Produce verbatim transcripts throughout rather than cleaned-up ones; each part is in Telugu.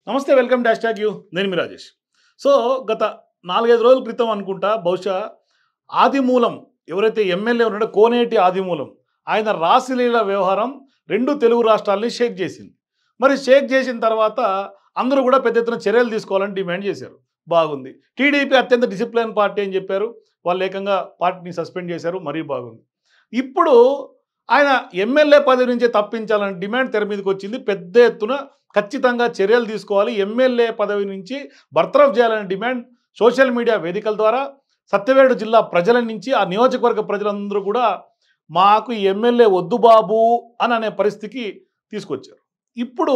నమస్తే వెల్కమ్ డాష్ ట్యాగ్ యూ నేను మీ రాజేష్. సో గత నాలుగైదు రోజుల క్రితం అనుకుంటా బహుశా ఆదిమూలం ఎవరైతే ఎమ్మెల్యే ఉన్నాడో కోనేటి ఆదిమూలం ఆయన రాసిలీల వ్యవహారం రెండు తెలుగు రాష్ట్రాలని షేక్ చేసింది. మరి షేక్ చేసిన తర్వాత అందరూ కూడా పెద్ద ఎత్తున చర్యలు తీసుకోవాలని డిమాండ్ చేశారు. బాగుంది. టీడీపీ అత్యంత డిసిప్లిన్ పార్టీ అని చెప్పారు. వాళ్ళు ఏకంగా పార్టీని సస్పెండ్ చేశారు. మరీ బాగుంది. ఇప్పుడు ఆయన ఎమ్మెల్యే పదవి నుంచే తప్పించాలని డిమాండ్ తెర మీదకి వచ్చింది. పెద్ద ఎత్తున ఖచ్చితంగా చర్యలు తీసుకోవాలి, ఎమ్మెల్యే పదవి నుంచి బర్తరఫ్ చేయాలనే డిమాండ్ సోషల్ మీడియా వేదికల ద్వారా సత్యవేడు జిల్లా ప్రజల నుంచి ఆ నియోజకవర్గ ప్రజలందరూ కూడా మాకు ఈ ఎమ్మెల్యే వద్దు బాబు అని అనే పరిస్థితికి తీసుకొచ్చారు. ఇప్పుడు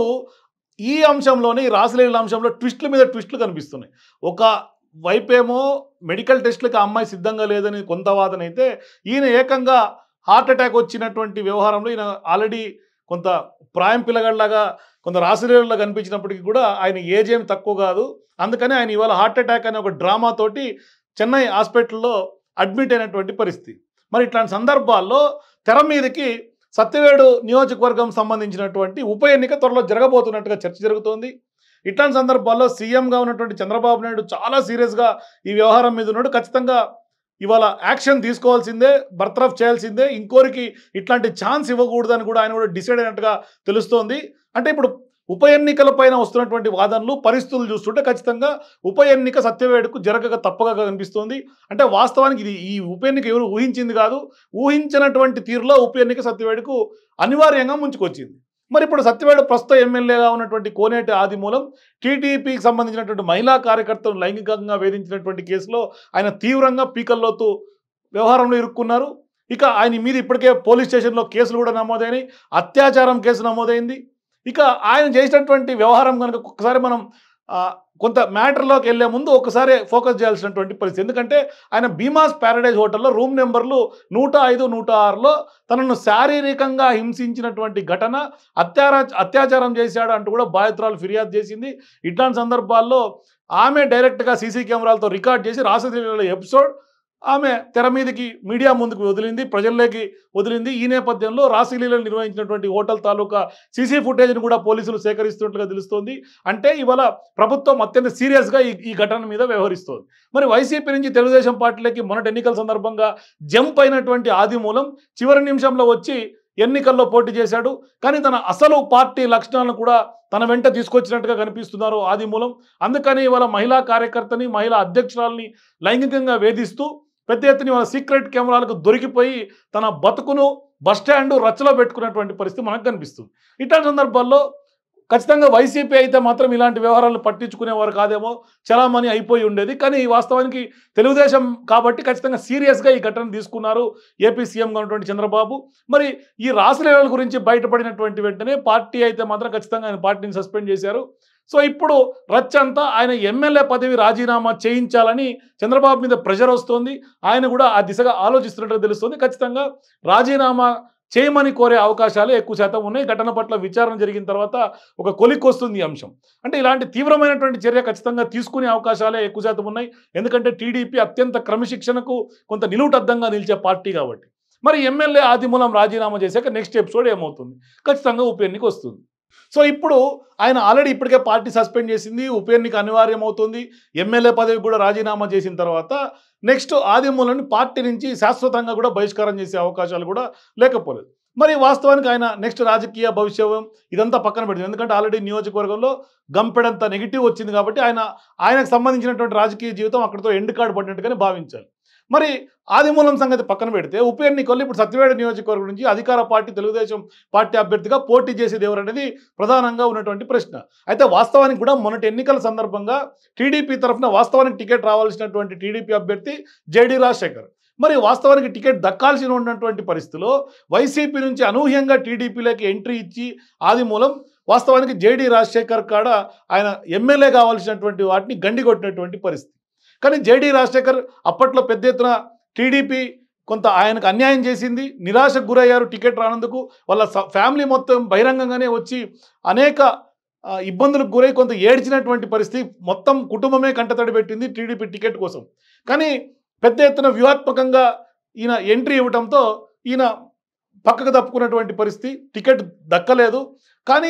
ఈ అంశంలోనే ఈ రాసలీల అంశంలో ట్విస్టుల మీద ట్విస్టులు కనిపిస్తున్నాయి. ఒక వైపేమో మెడికల్ టెస్టులకు ఆ అమ్మాయి సిద్ధంగా లేదని కొంత వాదన అయితే, ఈయన ఏకంగా హార్ట్ అటాక్ వచ్చినటువంటి వ్యవహారంలో ఈయన ఆల్రెడీ కొంత ప్రాయం పిల్లగాళ్ళలాగా కొంత రాసలీలలో కనిపించినప్పటికీ కూడా ఆయన ఏజ్ ఏమి తక్కువ కాదు. అందుకని ఆయన ఇవాళ హార్ట్ అటాక్ అనే ఒక డ్రామాతోటి చెన్నై హాస్పిటల్లో అడ్మిట్ అయినటువంటి పరిస్థితి. మరి ఇట్లాంటి సందర్భాల్లో తెర మీదకి సత్యవేడు నియోజకవర్గం సంబంధించినటువంటి ఉప ఎన్నిక త్వరలో జరగబోతున్నట్టుగా చర్చ జరుగుతోంది. ఇట్లాంటి సందర్భాల్లో సీఎంగా ఉన్నటువంటి చంద్రబాబు నాయుడు చాలా సీరియస్గా ఈ వ్యవహారం మీద ఉన్నాడు. ఖచ్చితంగా ఇవాళ యాక్షన్ తీసుకోవాల్సిందే, బర్తరఫ్ చేయాల్సిందే, ఇంకోరికి ఇట్లాంటి ఛాన్స్ ఇవ్వకూడదని కూడా ఆయన కూడా డిసైడ్ అయినట్టుగా తెలుస్తోంది. అంటే ఇప్పుడు ఉప ఎన్నికల పైన వస్తున్నటువంటి వాదనలు పరిస్థితులు చూస్తుంటే ఖచ్చితంగా ఉప ఎన్నిక సత్యవేడుకు జరగక తప్పగా కనిపిస్తోంది. అంటే వాస్తవానికి ఇది ఈ ఉప ఎన్నిక ఎవరు ఊహించింది కాదు, ఊహించినటువంటి తీరులో ఉప ఎన్నిక సత్యవేడుకు అనివార్యంగా ముంచుకొచ్చింది. మరి ఇప్పుడు సత్యవేడు ప్రస్తుత ఎమ్మెల్యేగా ఉన్నటువంటి కోనేటి ఆదిమూలం టీడీపీకి సంబంధించినటువంటి మహిళా కార్యకర్తలను లైంగికంగా వేధించినటువంటి కేసులో ఆయన తీవ్రంగా పీకల్లోతు వ్యవహారంలో ఇరుక్కున్నారు. ఇక ఆయన మీద ఇప్పటికే పోలీస్ స్టేషన్లో కేసులు కూడా నమోదైనాయి, అత్యాచారం కేసు నమోదైంది. ఇక ఆయన చేసినటువంటి వ్యవహారం కనుక ఒక్కసారి మనం కొంత మ్యాటర్లోకి వెళ్లే ముందు ఒకసారి ఫోకస్ చేయాల్సినటువంటి పరిస్థితి. ఎందుకంటే ఆయన భీమాస్ ప్యారడైజ్ హోటల్లో రూమ్ నెంబర్లు నూట ఐదు నూట ఆరులో తనను శారీరకంగా హింసించినటువంటి ఘటన, అత్యారా అత్యాచారం చేశాడు అంటూ కూడా బాధితురాలు ఫిర్యాదు చేసింది. ఇట్లాంటి సందర్భాల్లో ఆమె డైరెక్ట్గా సీసీ కెమెరాలతో రికార్డ్ చేసి రాసలీల ఎపిసోడ్ ఆమె తెర మీదకి మీడియా ముందుకు వదిలింది, ప్రజల్లోకి వదిలింది. ఈ నేపథ్యంలో రాసలీలను నిర్వహించినటువంటి హోటల్ తాలూకా సీసీ ఫుటేజ్ని కూడా పోలీసులు సేకరిస్తున్నట్టుగా తెలుస్తోంది. అంటే ఇవాళ ప్రభుత్వం అత్యంత సీరియస్గా ఈ ఈ ఘటన మీద వ్యవహరిస్తోంది. మరి వైసీపీ నుంచి తెలుగుదేశం పార్టీలకి మొన్నటి ఎన్నికల సందర్భంగా జంప్ అయినటువంటి ఆదిమూలం చివరి నిమిషంలో వచ్చి ఎన్నికల్లో పోటీ చేశాడు. కానీ తన అసలు పార్టీ లక్షణాలను కూడా తన వెంట తీసుకొచ్చినట్టుగా కనిపిస్తున్నారు ఆదిమూలం. అందుకని ఇవాళ మహిళా కార్యకర్తని, మహిళా అధ్యక్షురాలని లైంగికంగా వేధిస్తూ పెద్ద ఎత్తున వాళ్ళ సీక్రెట్ కెమెరాలకు దొరికిపోయి తన బతుకును బస్టాండ్ రచ్చలో పెట్టుకున్నటువంటి పరిస్థితి మనకు కనిపిస్తుంది. ఇట్లాంటి సందర్భాల్లో ఖచ్చితంగా వైసీపీ అయితే మాత్రం ఇలాంటి వ్యవహారాలను పట్టించుకునేవారు కాదేమో, చలామణి అయిపోయి ఉండేది. కానీ వాస్తవానికి తెలుగుదేశం కాబట్టి ఖచ్చితంగా సీరియస్గా ఈ ఘటన తీసుకున్నారు ఏపీ సీఎంగా ఉన్నటువంటి చంద్రబాబు. మరి ఈ రాసలీలల గురించి బయటపడినటువంటి వెంటనే పార్టీ అయితే మాత్రం ఖచ్చితంగా ఆయన పార్టీని సస్పెండ్ చేశారు. సో ఇప్పుడు రచ్చంతా ఆయన ఎమ్మెల్యే పదవి రాజీనామా చేయించాలని చంద్రబాబు మీద ప్రెషర్ వస్తుంది. ఆయన కూడా ఆ దిశగా ఆలోచిస్తున్నట్టు తెలుస్తుంది. ఖచ్చితంగా రాజీనామా చేయమని కోరే అవకాశాలు ఎక్కువ శాతం ఉన్నాయి. ఘటన పట్ల విచారణ జరిగిన తర్వాత ఒక కొలిక్కి వస్తుంది ఈ అంశం. అంటే ఇలాంటి తీవ్రమైనటువంటి చర్య ఖచ్చితంగా తీసుకునే అవకాశాలే ఎక్కువ శాతం ఉన్నాయి. ఎందుకంటే టీడీపీ అత్యంత క్రమశిక్షణకు కొంత నిలువుటద్దంగా నిలిచే పార్టీ కాబట్టి. మరి ఎమ్మెల్యే ఆదిమూలం రాజీనామా చేశాక నెక్స్ట్ ఎపిసోడ్ ఏమవుతుంది? ఖచ్చితంగా ఉప ఎన్నిక వస్తుంది. సో ఇప్పుడు ఆయన ఆల్రెడీ ఇప్పటికే పార్టీ సస్పెండ్ చేసింది, ఉప ఎన్నిక అనివార్యం అవుతుంది. ఎమ్మెల్యే పదవి కూడా రాజీనామా చేసిన తర్వాత నెక్స్ట్ ఆదిమూలని పార్టీ నుంచి శాశ్వతంగా కూడా బహిష్కారం చేసే అవకాశాలు కూడా లేకపోలేదు. మరి వాస్తవానికి ఆయన నెక్స్ట్ రాజకీయ భవిష్యత్వం ఇదంతా పక్కన పెట్టింది. ఎందుకంటే ఆల్రెడీ నియోజకవర్గంలో గంపెడంత నెగిటివ్ వచ్చింది కాబట్టి ఆయన ఆయనకు సంబంధించినటువంటి రాజకీయ జీవితం అక్కడితో ఎండ్ కార్డు పడినట్టుగానే భావించాలి. మరి ఆదిమూలం సంగతి పక్కన పెడితే ఉప ఎన్నికల్లో ఇప్పుడు సత్యవేడు నియోజకవర్గం నుంచి అధికార పార్టీ తెలుగుదేశం పార్టీ అభ్యర్థిగా పోటీ చేసేది ఎవరనేది ప్రధానంగా ఉన్నటువంటి ప్రశ్న. అయితే వాస్తవానికి కూడా మొన్నటి ఎన్నికల సందర్భంగా టీడీపీ తరఫున వాస్తవానికి టికెట్ రావాల్సినటువంటి టీడీపీ అభ్యర్థి జేడీ రాజశేఖర్. మరి వాస్తవానికి టికెట్ దక్కాల్సి ఉన్నటువంటి పరిస్థితిలో వైసీపీ నుంచి అనూహ్యంగా టీడీపీలోకి ఎంట్రీ ఇచ్చి ఆదిమూలం వాస్తవానికి జేడీ రాజశేఖర్ కాడ ఆయన ఎమ్మెల్యే కావాల్సినటువంటి వాటిని గండికొట్టినటువంటి పరిస్థితి. కానీ జేడీ రాజశేఖర్ అప్పట్లో పెద్ద ఎత్తున టీడీపీ కొంత ఆయనకు అన్యాయం చేసింది, నిరాశకు గురయ్యారు టికెట్ రానందుకు. వాళ్ళ ఫ్యామిలీ మొత్తం బహిరంగంగానే వచ్చి అనేక ఇబ్బందులకు గురై కొంత ఏడ్చినటువంటి పరిస్థితి. మొత్తం కుటుంబమే కంటతడి పెట్టింది టీడీపీ టికెట్ కోసం. కానీ పెద్ద ఎత్తున వ్యూహాత్మకంగా ఈయన ఎంట్రీ ఇవ్వడంతో ఈయన పక్కకు తప్పుకున్నటువంటి పరిస్థితి, టికెట్ దక్కలేదు. కానీ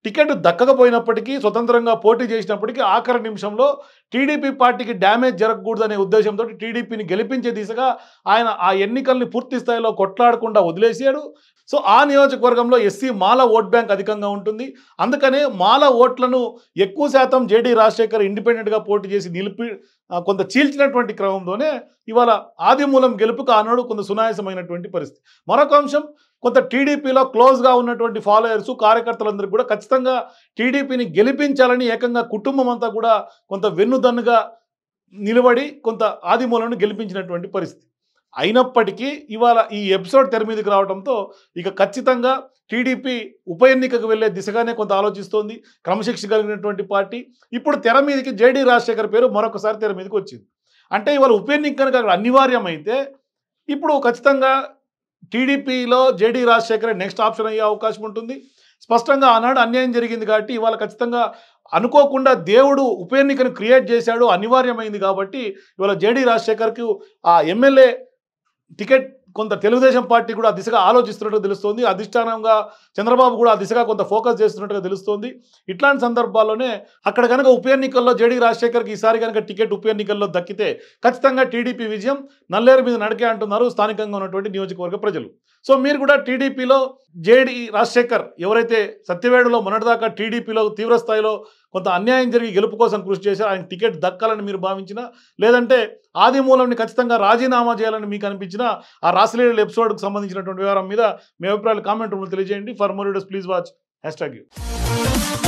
టికెట్ దక్కకపోయినప్పటికీ స్వతంత్రంగా పోటీ చేసినప్పటికీ ఆఖరి నిమిషంలో టీడీపీ పార్టీకి డ్యామేజ్ జరగకూడదనే ఉద్దేశంతో టీడీపీని గెలిపించే దిశగా ఆయన ఆ ఎన్నికల్ని పూర్తి స్థాయిలో కొట్లాడకుండా వదిలేసాడు. సో ఆ నియోజకవర్గంలో ఎస్సీ మాల ఓట్ బ్యాంక్ అధికంగా ఉంటుంది. అందుకనే మాల ఓట్లను ఎక్కువ శాతం జేడీ రాజశేఖర్ ఇండిపెండెంట్గా పోటీ చేసి నిలిపి కొంత చీల్చినటువంటి క్రమంలోనే ఇవాళ ఆదిమూలం గెలుపుకు ఆనాడు కొంత సునాయాసమైనటువంటి పరిస్థితి. మరొక అంశం, కొంత టీడీపీలో క్లోజ్గా ఉన్నటువంటి ఫాలోయర్స్ కార్యకర్తలందరూ కూడా ఖచ్చితంగా టీడీపీని గెలిపించాలని ఏకంగా కుటుంబం అంతా కూడా కొంత వెన్నుదన్నుగా నిలబడి కొంత ఆదిమూలను గెలిపించినటువంటి పరిస్థితి. అయినప్పటికీ ఇవాళ ఈ ఎపిసోడ్ తెర మీదకి రావడంతో ఇక ఖచ్చితంగా టీడీపీ ఉప ఎన్నికకు వెళ్లే దిశగానే కొంత ఆలోచిస్తోంది. క్రమశిక్షణ కలిగినటువంటి పార్టీ. ఇప్పుడు తెర మీదకి జేడీ రాజశేఖర్ పేరు మరొకసారి తెర మీదకి వచ్చింది. అంటే ఇవాళ ఉప ఎన్నిక కనుక అక్కడ అనివార్యమైతే ఇప్పుడు ఖచ్చితంగా టీడీపీలో జేడీ రాజశేఖర్ నెక్స్ట్ ఆప్షన్ అయ్యే అవకాశం ఉంటుంది. స్పష్టంగా ఆనాడు అన్యాయం జరిగింది కాబట్టి ఇవాళ ఖచ్చితంగా అనుకోకుండా దేవుడు ఉప ఎన్నికను క్రియేట్ చేశాడు, అనివార్యమైంది కాబట్టి ఇవాళ జేడీ రాజశేఖర్కు ఆ ఎమ్మెల్యే టికెట్ కొంత తెలుగుదేశం పార్టీ కూడా ఆ దిశగా ఆలోచిస్తున్నట్టుగా తెలుస్తోంది. అధిష్టానంగా చంద్రబాబు కూడా ఆ దిశగా కొంత ఫోకస్ చేస్తున్నట్టుగా తెలుస్తోంది. ఇట్లాంటి సందర్భాల్లోనే అక్కడ కనుక ఉప ఎన్నికల్లో జేడీ రాజశేఖర్కి ఈసారి కనుక టికెట్ ఉప ఎన్నికల్లో దక్కితే ఖచ్చితంగా టీడీపీ విజయం నల్లేరు మీద నడికే అంటున్నారు స్థానికంగా ఉన్నటువంటి నియోజకవర్గ ప్రజలు. సో మీరు కూడా టీడీపీలో జేడీ రాజశేఖర్ ఎవరైతే సత్యవేడులో మొన్నటిదాకా టీడీపీలో తీవ్ర స్థాయిలో కొంత అన్యాయం జరిగి గెలుపు కోసం కృషి చేశారు, ఆయన టికెట్ దక్కాలని మీరు భావించినా, లేదంటే ఆదిమూలంని ఖచ్చితంగా రాజీనామా చేయాలని మీకు అనిపించిన ఆ రాసలీల ఎపిసోడ్కి సంబంధించినటువంటి వ్యవహారం మీద మీ అభిప్రాయాలు కామెంట్ రూమ్లో తెలియజేయండి. For more videos please watch hashtag you.